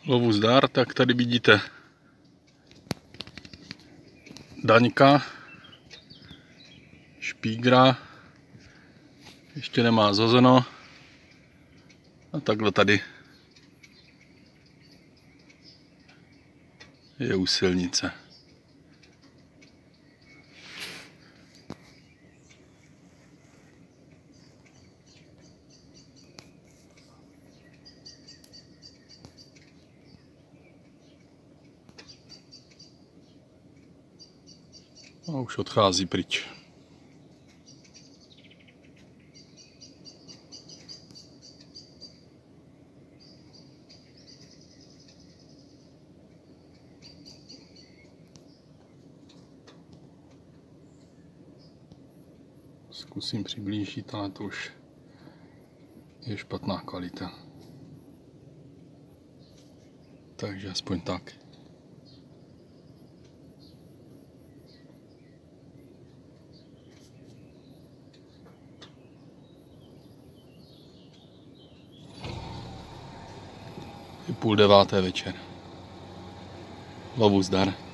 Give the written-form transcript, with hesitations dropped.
Lovu zdar, tak tady vidíte Daňka, špígra, ještě nemá zhozeno a takhle tady je u silnice. A už odchází pryč. Zkusím přiblížit, ale to už je špatná kvalita. Takže aspoň tak. Je 8:30 večer. Lovu zdar.